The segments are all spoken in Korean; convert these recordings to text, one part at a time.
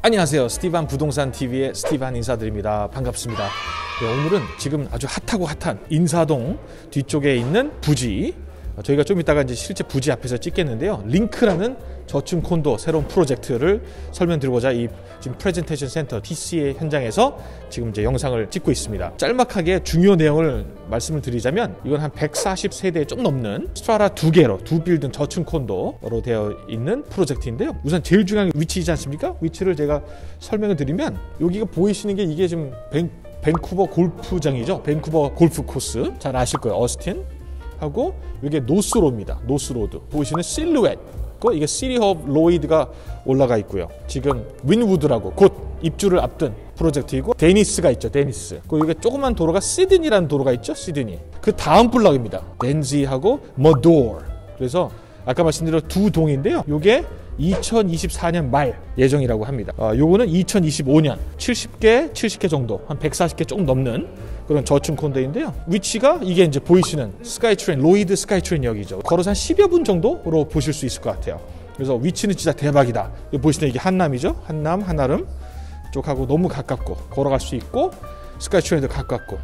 안녕하세요. 스티반 부동산 TV의 스티반 인사드립니다. 반갑습니다. 네, 오늘은 지금 아주 핫하고 핫한 인사동 뒤쪽에 있는 부지, 저희가 좀 이따가 이제 실제 부지 앞에서 찍겠는데요. 링크라는 저층 콘도 새로운 프로젝트를 설명드리고자 이 지금 프레젠테이션 센터 TC의 현장에서 지금 이제 영상을 찍고 있습니다. 짤막하게 중요 내용을 말씀을 드리자면, 이건 한 140세대에 좀 넘는 스트라타 2개로 2빌딩 저층 콘도로 되어 있는 프로젝트인데요. 우선 제일 중요한 게 위치이지 않습니까? 위치를 제가 설명을 드리면, 여기가 보이시는 게 이게 지금 밴쿠버 골프장이죠. 밴쿠버 골프 코스 잘 아실 거예요. 어스틴 하고 이게 노스로드입니다. 노스로드 보시는 실루엣, 이게 시티 오브 로이드가 올라가 있고요. 지금 윈우드라고 곧 입주를 앞둔 프로젝트이고, 데니스가 있죠. 데니스. 이게 조그만 도로가 시드니라는 도로가 있죠. 시드니. 그 다음 블럭입니다. 덴지하고 머도어. 그래서 아까 말씀드린 두 동인데요. 요게 2024년 말 예정이라고 합니다. 요거는 2025년 70개 정도, 한 140개 조금 넘는 그런 저층 콘도인데요. 위치가 이게 이제 보이시는 스카이트레인, 로이드 스카이트레인역이죠. 걸어서 한 10여 분 정도로 보실 수 있을 것 같아요. 그래서 위치는 진짜 대박이다. 보시는 이게 한남이죠. 한남, 한아름 쪽하고 너무 가깝고, 걸어갈 수 있고, 스카이트레인도 가깝고.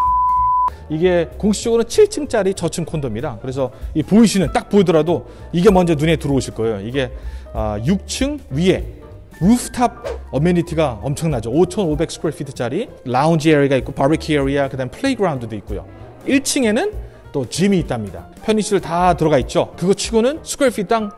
이게 공식적으로는 7층짜리 저층 콘도입니다. 그래서 이 보이시는, 딱 보이더라도 이게 먼저 눈에 들어오실 거예요. 이게 6층 위에 루프탑 어메니티가 엄청나죠. 5,500 스퀘어피트짜리 라운지 에리어가 있고, 바비큐 에리어, 그다음 플레이그라운드도 있고요. 1층에는 또 짐이 있답니다. 편의시설 다 들어가 있죠. 그거 치고는 스퀘어피트당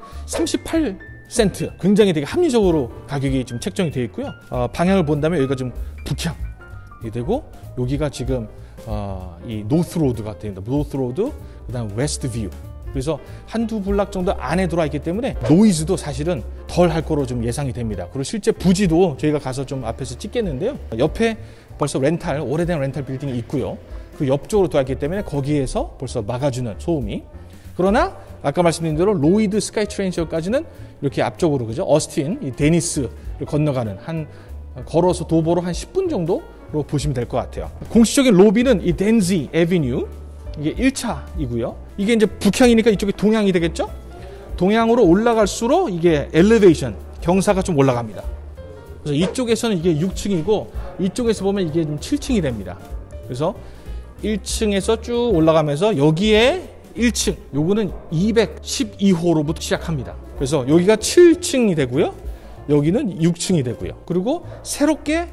38센트, 굉장히 되게 합리적으로 가격이 지금 책정이 되어 있고요. 방향을 본다면 여기가 좀 북향이 되고, 여기가 지금 이 노스로드가 됩니다. 노스로드, 그다음 웨스트 뷰. 그래서 한두 블락 정도 안에 들어와 있기 때문에 노이즈도 사실은 덜 할 거로 좀 예상이 됩니다. 그리고 실제 부지도 저희가 가서 좀 앞에서 찍겠는데요. 옆에 벌써 오래된 렌탈 빌딩이 있고요. 그 옆쪽으로 들어왔기 때문에 거기에서 벌써 막아주는 소음이. 그러나 아까 말씀드린 대로 로이드 스카이트레인역까지는 이렇게 앞쪽으로, 그죠? 어스틴, 이 데니스를 건너가는 걸어서 도보로 한 10분 정도로 보시면 될 것 같아요. 공식적인 로비는 이 덴지 애비뉴, 이게 1차이고요. 이게 이제 북향이니까 이쪽이 동향이 되겠죠? 동향으로 올라갈수록 이게 엘리베이션, 경사가 좀 올라갑니다. 그래서 이쪽에서는 이게 6층이고, 이쪽에서 보면 이게 좀 7층이 됩니다. 그래서 1층에서 쭉 올라가면서 여기에 1층, 요거는 212호로부터 시작합니다. 그래서 여기가 7층이 되고요. 여기는 6층이 되고요. 그리고 새롭게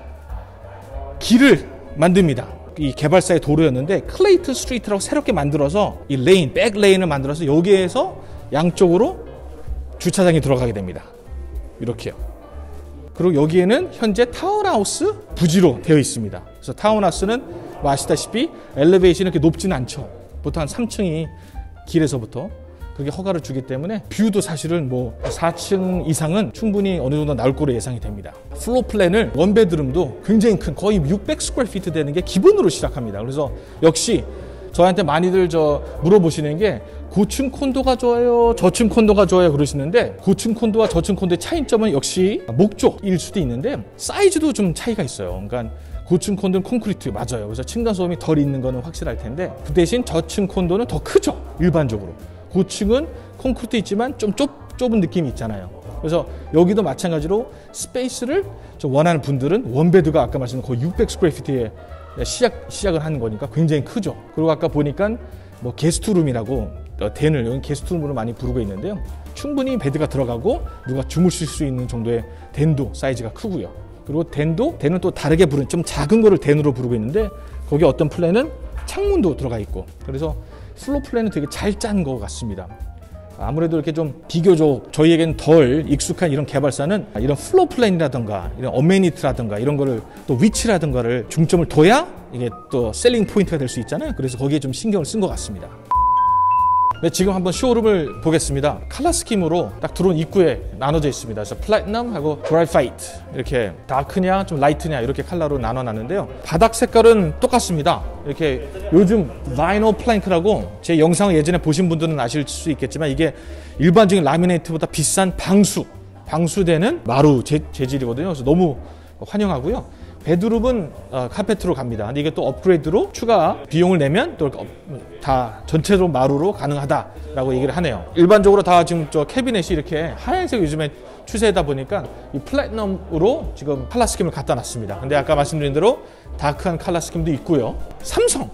길을 만듭니다. 이 개발사의 도로였는데 클레이튼 스트리트라고 새롭게 만들어서 이 레인, 백 레인을 만들어서 여기에서 양쪽으로 주차장이 들어가게 됩니다. 이렇게요. 그리고 여기에는 현재 타운하우스 부지로 되어 있습니다. 그래서 타운하우스는 뭐 아시다시피 엘리베이션이 이렇게 높지는 않죠. 보통 한 3층이 길에서부터 그렇게 허가를 주기 때문에 뷰도 사실은 뭐 4층 이상은 충분히 어느 정도 나올 거로 예상이 됩니다. 플로어 플랜을 원베드룸도 굉장히 큰, 거의 600 스퀘어피트 되는 게 기본으로 시작합니다. 그래서 역시 저한테 많이들 물어보시는 게 고층 콘도가 좋아요, 저층 콘도가 좋아요 그러시는데, 고층 콘도와 저층 콘도의 차이점은 역시 목적일 수도 있는데 사이즈도 좀 차이가 있어요. 그러니까 고층 콘도는 콘크리트 맞아요. 그래서 층간소음이 덜 있는 거는 확실할 텐데, 그 대신 저층 콘도는 더 크죠. 일반적으로. 고층은 콘크리트 있지만 좀 좁은 느낌이 있잖아요. 그래서 여기도 마찬가지로 스페이스를 좀 원하는 분들은 원베드가 아까 말씀드린 거의 600 스퀘어피트에 시작을 하는 거니까 굉장히 크죠. 그리고 아까 보니까 뭐 게스트룸이라고 덴을 여기 게스트룸으로 많이 부르고 있는데요. 충분히 베드가 들어가고 누가 주무실 수 있는 정도의 덴도 사이즈가 크고요. 그리고 덴은 또 다르게 부르는, 좀 작은 거를 덴으로 부르고 있는데, 거기 어떤 플랜은 창문도 들어가 있고, 그래서 플로어 플랜은 되게 잘 짠 것 같습니다. 아무래도 이렇게 좀 비교적 저희에겐 덜 익숙한 이런 개발사는 이런 플로어 플랜이라든가 이런 어메니티라든가 이런 거를, 또 위치라든가를 중점을 둬야 이게 또 셀링 포인트가 될 수 있잖아요. 그래서 거기에 좀 신경을 쓴 것 같습니다. 네, 지금 한번 쇼룸을 보겠습니다. 칼라 스킴으로 딱 들어온 입구에 나눠져 있습니다. 그래서 플래티넘하고 그래파이트, 이렇게 다크냐 좀 라이트냐 이렇게 컬러로 나눠놨는데요. 바닥 색깔은 똑같습니다. 이렇게 요즘 바이널 플랭크라고, 제 영상을 예전에 보신 분들은 아실 수 있겠지만 이게 일반적인 라미네이트보다 비싼 방수되는 마루 재질이거든요. 그래서 너무 환영하고요. 베드룸은 카페트로 갑니다. 근데 이게 또 업그레이드로 추가 비용을 내면 또 다 전체적으로 마루로 가능하다라고 얘기를 하네요. 일반적으로 다 지금 저 캐비넷이 이렇게 하얀색 요즘에 추세다 보니까 이 플래티넘으로 지금 칼라 스킴을 갖다 놨습니다. 근데 아까 말씀드린 대로 다크한 칼라 스킴도 있고요. 삼성,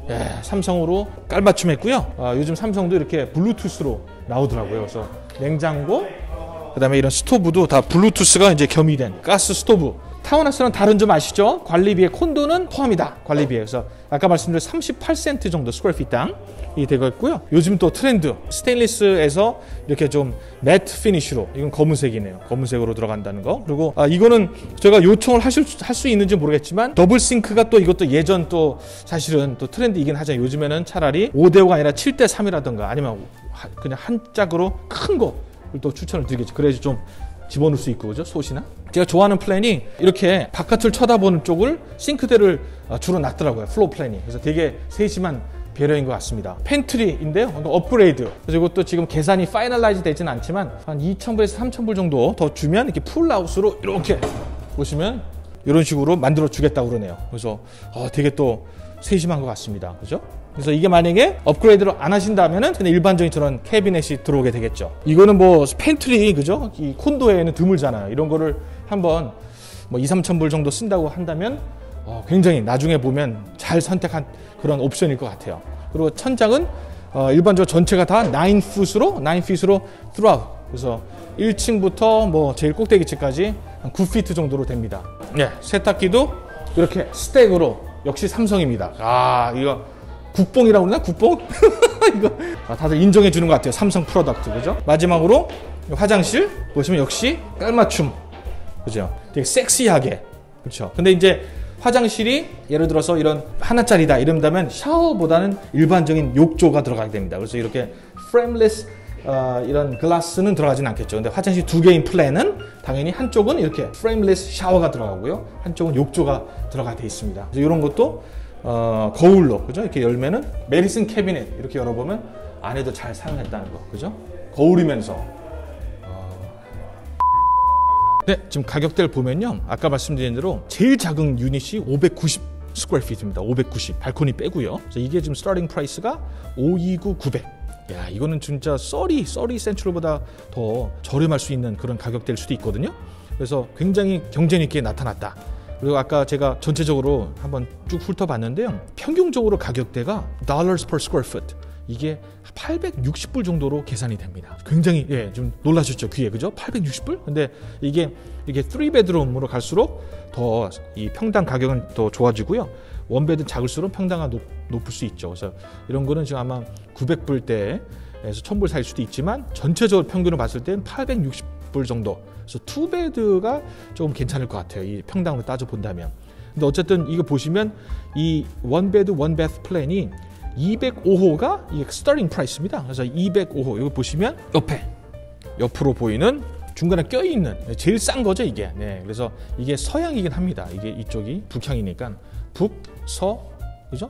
삼성으로 깔맞춤했고요. 요즘 삼성도 이렇게 블루투스로 나오더라고요. 그래서 냉장고, 그다음에 이런 스토브도 다 블루투스가 이제 겸비된 가스 스토브. 타운하우스는 다른 점 아시죠? 관리비에 콘도는 포함이다. 관리비에. 그래서 아까 말씀드린 38센트 정도 스퀘어핏당이 되고 있고요. 요즘 또 트렌드 스테인리스에서 이렇게 좀 매트 피니쉬로, 이건 검은색이네요. 검은색으로 들어간다는 거. 그리고 이거는 제가 요청을 할 수 있는지 모르겠지만 더블 싱크가 또 이것도 예전 또 사실은 또 트렌드이긴 하잖아요. 요즘에는 차라리 5대5가 아니라 7대3이라든가 아니면 그냥 한 짝으로 큰 거 또 추천을 드리겠죠. 그래야지 좀 집어넣을 수 있고, 그죠? 솥이나. 제가 좋아하는 플랜이 이렇게 바깥을 쳐다보는 쪽을 싱크대를 주로 놨더라고요. 플로어 플랜이. 그래서 되게 세심한 배려인 것 같습니다. 팬트리인데요. 업그레이드. 그래서 이것도 지금 계산이 파이널라이즈 되지는 않지만 한 2,000불에서 3,000불 정도 더 주면 이렇게 풀하우스로 이렇게 보시면 이런 식으로 만들어 주겠다고 그러네요. 그래서 되게 또 세심한 것 같습니다. 그죠? 그래서 이게 만약에 업그레이드를 안 하신다면은 그냥 일반적인 저런 캐비넷이 들어오게 되겠죠. 이거는 뭐 팬트리, 그죠? 이 콘도에는 드물잖아요. 이런 거를 한번 뭐 2,000~3,000불 정도 쓴다고 한다면 굉장히 나중에 보면 잘 선택한 그런 옵션일 것 같아요. 그리고 천장은 일반적으로 전체가 다 9핏으로 throughout. 그래서 1층부터 뭐 제일 꼭대기층까지 한 9피트 정도로 됩니다. 네, 세탁기도 이렇게 스택으로 역시 삼성입니다. 이거 국뽕이라고 그러나? 국뽕? 이거 다들 인정해 주는 것 같아요. 삼성 프로덕트, 그죠? 마지막으로 화장실 보시면 역시 깔맞춤, 그죠? 되게 섹시하게, 그렇죠? 근데 이제 화장실이 예를 들어서 이런 하나짜리다 이런다면 샤워보다는 일반적인 욕조가 들어가게 됩니다. 그래서 이렇게 프레임리스 이런 글라스는 들어가진 않겠죠. 근데 화장실 두 개인 플랜은 당연히 한쪽은 이렇게 프레임리스 샤워가 들어가고요, 한쪽은 욕조가 들어가 돼 있습니다. 그래서 이런 것도 거울로, 그죠? 이렇게 열면은 메디슨 캐비넷 이렇게 열어보면 안에도 잘 사용했다는 거, 그죠? 거울이면서. 네, 지금 가격대를 보면요, 아까 말씀드린 대로 제일 작은 유닛이 590 스퀘어핏입니다. 590 발코니 빼고요. 그래서 이게 지금 스타팅 프라이스가 529,900. 야, 이거는 진짜 써리 센트럴보다 더 저렴할 수 있는 그런 가격대일 수도 있거든요. 그래서 굉장히 경쟁 있게 나타났다. 그리고 아까 제가 전체적으로 한번 쭉 훑어봤는데요, 평균적으로 가격대가 dollars per square foot, 이게 860불 정도로 계산이 됩니다. 굉장히 좀 놀라셨죠, 귀에, 그죠? 860불? 근데 이게 3베드룸으로 갈수록 더 이 평당 가격은 더 좋아지고요, 원베드 작을수록 평당가 높을 수 있죠. 그래서 이런 거는 지금 아마 900불대에서 1000불 사이일 수도 있지만 전체적으로 평균을 봤을 땐 860불 정도. 그래서 투베드가 조금 괜찮을 것 같아요, 이 평당으로 따져 본다면. 근데 어쨌든 이거 보시면 이 원베드 원베스 플랜이 205호가 이게 스타팅 프라이스입니다. 그래서 205호 이거 보시면 옆으로 보이는 중간에 껴있는 제일 싼 거죠, 이게. 네, 그래서 이게 서양이긴 합니다. 이게 이쪽이 북향이니까 북서, 그죠?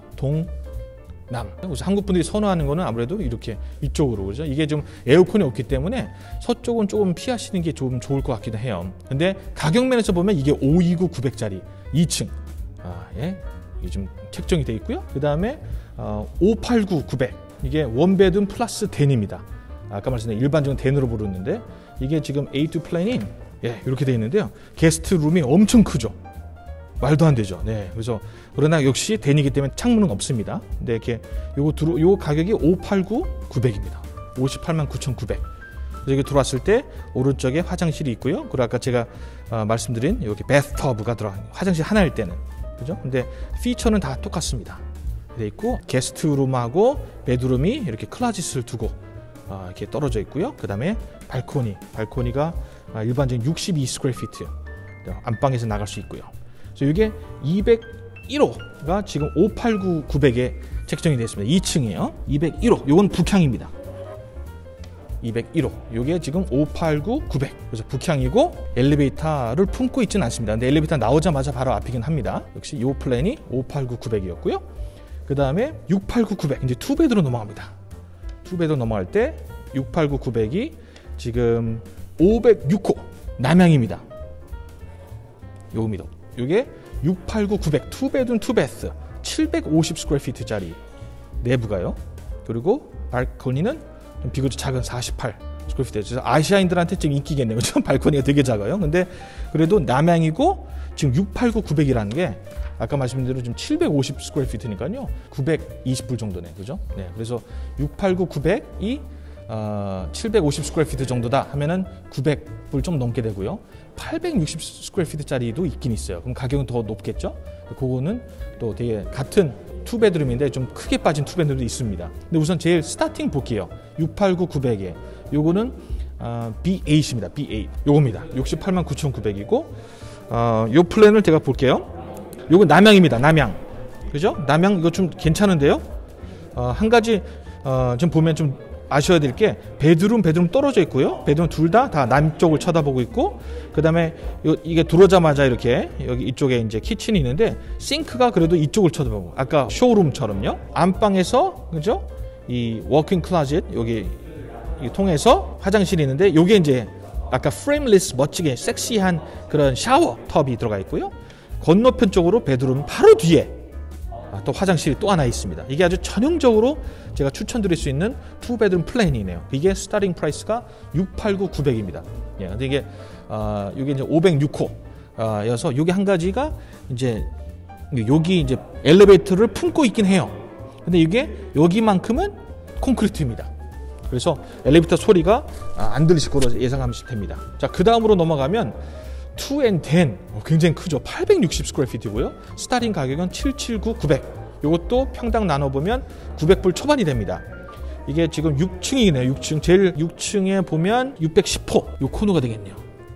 남. 그래서 한국 분들이 선호하는 거는 아무래도 이렇게 이쪽으로, 그죠? 이게 좀 에어컨이 없기 때문에 서쪽은 조금 피하시는 게 좀 좋을 것 같기도 해요. 근데 가격 면에서 보면 이게 529,900짜리 2층. 이게 좀 책정이 돼 있고요. 그 다음에 589,900 이게 원베드룸 플러스 댄입니다. 아까 말씀드린 일반적인 댄으로 부르는데 이게 지금 A2 플랜이 이렇게 돼 있는데요. 게스트 룸이 엄청 크죠. 말도 안 되죠. 네, 그래서 그러나 역시 댄이기 때문에 창문은 없습니다. 근데 이렇게 요거 가격이 589,900입니다. 589,900. 그래서 여기 들어왔을 때 오른쪽에 화장실이 있고요. 그리고 아까 제가 말씀드린 이렇게 배스터브가 들어간 화장실 하나일 때는, 그죠? 근데 피처는 다 똑같습니다. 돼 있고 게스트룸하고 베드룸이 이렇게 클라짓을 두고 이렇게 떨어져 있고요. 그 다음에 발코니가 일반적인 62 스퀘어피트 안방에서 나갈 수 있고요. 그래서 이게 201호가 지금 589,900에 책정이 되어 있습니다. 2층이에요. 201호 요건 북향입니다. 201호 요게 지금 589,900. 그래서 북향이고 엘리베이터를 품고 있지는 않습니다. 근데 엘리베이터 나오자마자 바로 앞이긴 합니다. 역시 이 플랜이 589,900이었고요. 그 다음에 689,900 이제 투베드로 넘어갑니다. 투베드로 넘어갈 때 689,900이 지금 506호 남향입니다. 요겁니다. 요게 689, 900 투베드룸 투베스 750 스퀘어피트짜리 내부가요. 그리고 발코니는 좀 비교적 작은 48 스퀘어피트. 그래서 아시아인들한테 좀 인기겠네요. 그렇죠? 발코니가 되게 작아요. 근데 그래도 남향이고 지금 689, 900이라는 게 아까 말씀드린 대로 지금 750 스퀘어피트니까요. 920불 정도네. 그죠? 네. 그래서 689, 900이 750 스퀘어피트 정도다 하면은 900불 좀 넘게 되고요. 860 스퀘어피트짜리도 있긴 있어요. 그럼 가격은 더 높겠죠? 그거는 또 되게 같은 투베드룸인데 좀 크게 빠진 투베드룸도 있습니다. 근데 우선 제일 스타팅 볼게요. 689, 900에 요거는 B8입니다. B8 요겁니다. 689,900이고 요 플랜을 제가 볼게요. 요건 남향입니다. 남향. 그죠? 남향 이거 좀 괜찮은데요? 한 가지 좀 보면 좀 아셔야 될 게 베드룸 떨어져 있고요. 베드룸 둘 다 남쪽을 쳐다보고 있고, 그다음에 이게 들어오자마자 이렇게 여기 이쪽에 이제 키친이 있는데 싱크가 그래도 이쪽을 쳐다보고 아까 쇼룸처럼요. 안방에서 그죠? 이 워킹 클로젯 여기 통해서 화장실이 있는데 요게 이제 아까 프레임리스 멋지게 섹시한 그런 샤워 텁이 들어가 있고요. 건너편 쪽으로 베드룸 바로 뒤에 또 화장실이 또 하나 있습니다. 이게 아주 전형적으로 제가 추천드릴 수 있는 투베드룸 플랜이네요. 이게 스타팅 프라이스가 689, 900입니다. 예, 근데 이게 이게 이제 506호여서 이게 한 가지가 이제 여기 이제 엘리베이터를 품고 있긴 해요. 근데 이게 여기만큼은 콘크리트입니다. 그래서 엘리베이터 소리가 안 들리실 거로 예상하시면 됩니다. 자, 그 다음으로 넘어가면 2&10 굉장히 크죠. 860 스퀘어피트고요. 스타팅 가격은 779, 900. 이것도 평당 나눠보면 900불 초반이 됩니다. 이게 지금 6층이네요. 6층. 제일 6층에 보면 610호. 요 코너가 되겠네요.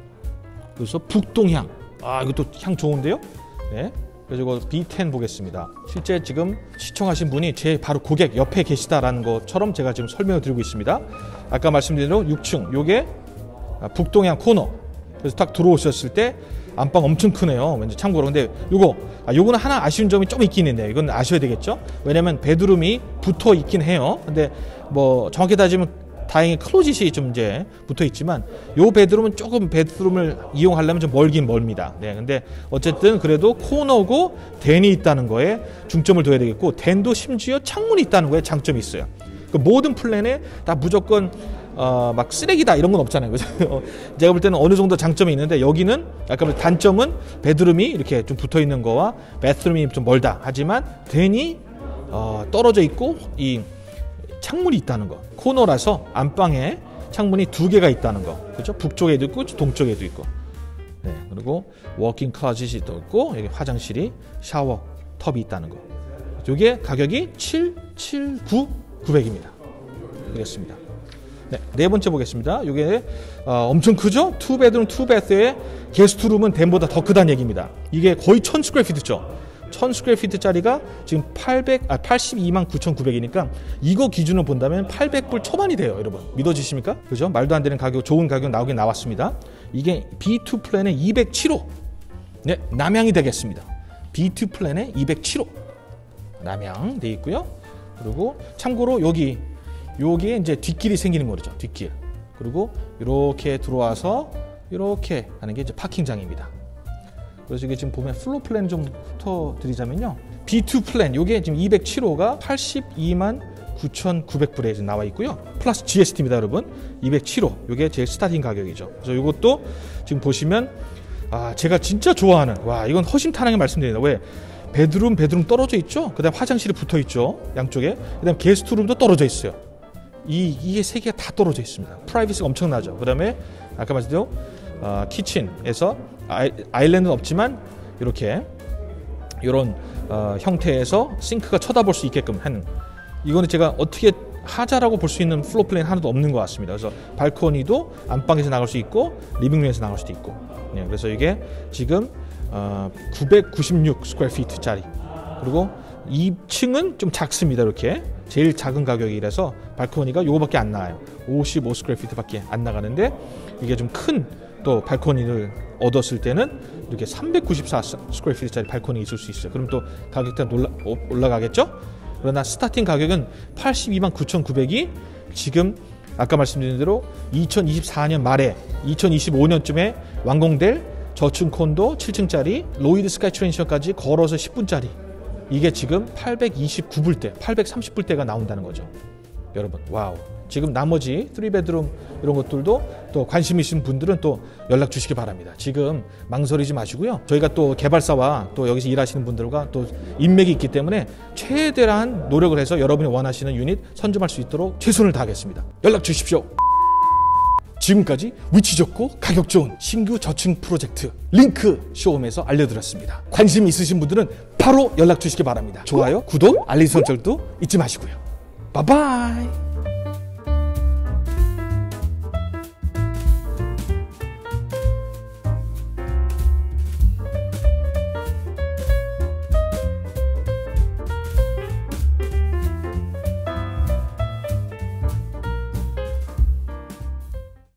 그래서 북동향. 이것도 향 좋은데요. 네. 그래서 이거 B10 보겠습니다. 실제 지금 시청하신 분이 제 바로 고객 옆에 계시다라는 것처럼 제가 지금 설명을 드리고 있습니다. 아까 말씀드린 대로 6층. 요게 북동향 코너. 그래서 딱 들어오셨을 때 안방 엄청 크네요. 왠지 참고로. 근데 요거는 하나 아쉬운 점이 좀 있긴 있네요. 이건 아셔야 되겠죠. 왜냐면 베드룸이 붙어 있긴 해요. 근데 뭐 정확히 따지면 다행히 클로짓이 좀 이제 붙어 있지만 요 베드룸은 조금 베드룸을 이용하려면 좀 멀긴 멀습니다. 네. 근데 어쨌든 그래도 코너고 댄이 있다는 거에 중점을 둬야 되겠고, 댄도 심지어 창문이 있다는 거에 장점이 있어요. 그 모든 플랜에 다 무조건 막 쓰레기다 이런 건 없잖아요. 그죠? 제가 볼 때는 어느 정도 장점이 있는데, 여기는 아까 단점은 베드룸이 이렇게 좀 붙어 있는 거와 배스룸이 좀 멀다. 하지만 댄이 떨어져 있고 이 창문이 있다는 거. 코너라서 안방에 창문이 2개가 있다는 거. 그죠? 북쪽에도 있고 동쪽에도 있고. 네. 그리고 워킹 클로젯이 또 있고 여기 화장실이 샤워 텁이 있다는 거. 이게 가격이 779, 900입니다. 되겠습니다. 네, 네 번째 보겠습니다. 이게 엄청 크죠? 투베드룸 투베스의 게스트룸은 댄보다 더 크다는 얘기입니다. 이게 거의 1000 스퀘어피트죠. 1000 스퀘어피트짜리가 지금 829,900이니까 이거 기준으로 본다면 800불 초반이 돼요. 여러분 믿어지십니까? 그죠? 말도 안 되는 가격, 좋은 가격 나오긴 나왔습니다. 이게 B2 플랜의 207호. 네, 남향이 되겠습니다. B2 플랜의 207호 남향 돼 있고요. 그리고 참고로 여기에 이제 뒷길이 생기는 거죠. 뒷길. 그리고 이렇게 들어와서 이렇게 하는 게 이제 파킹장입니다. 그래서 이게 지금 보면 플로 플랜 좀 훑어드리자면요. B2 플랜, 요게 지금 207호가 829,900불에 나와 있고요. 플러스 GST입니다, 여러분. 207호. 요게 제일 스타팅 가격이죠. 그래서 이것도 지금 보시면 제가 진짜 좋아하는, 이건 허심탄회하게 말씀드립니다. 왜? 베드룸 떨어져 있죠. 그다음 화장실이 붙어 있죠. 양쪽에. 그다음 게스트룸도 떨어져 있어요. 이게 세 개가 다 떨어져 있습니다. 프라이버시가 엄청나죠. 그다음에 아까 말씀드린 키친에서 아일랜드는 없지만 이렇게 이런 형태에서 싱크가 쳐다볼 수 있게끔 하는, 이거는 제가 어떻게 하자라고 볼 수 있는 플로어 플랜 하나도 없는 것 같습니다. 그래서 발코니도 안방에서 나갈 수 있고 리빙룸에서 나갈 수도 있고. 네, 그래서 이게 지금 996 스퀘어피트짜리. 그리고 2층은 좀 작습니다. 이렇게 제일 작은 가격이라서 발코니가 요거밖에 안 나와요. 55 스퀘어피트밖에 안 나가는데, 이게 좀 큰 또 발코니를 얻었을 때는 이렇게 394 스퀘어피트짜리 발코니 있을 수 있어요. 그럼 또 가격대가 올라가겠죠? 그러나 스타팅 가격은 829,900이 지금 아까 말씀드린 대로 2024년 말에 2025년쯤에 완공될 저층 콘도 7층짜리 로이드 스카이트레인션까지 걸어서 10분짜리. 이게 지금 829불대, 830불대가 나온다는 거죠. 여러분, 와우. 지금 나머지 3베드룸 이런 것들도 또 관심 있으신 분들은 또 연락 주시기 바랍니다. 지금 망설이지 마시고요. 저희가 또 개발사와 또 여기서 일하시는 분들과 또 인맥이 있기 때문에 최대한 노력을 해서 여러분이 원하시는 유닛 선점할 수 있도록 최선을 다하겠습니다. 연락 주십시오. 지금까지 위치 좋고 가격 좋은 신규 저층 프로젝트 링크 쇼홈에서 알려드렸습니다. 관심 있으신 분들은 바로 연락 주시기 바랍니다. 좋아요, 구독, 알림 설정도 잊지 마시고요. 바이바이.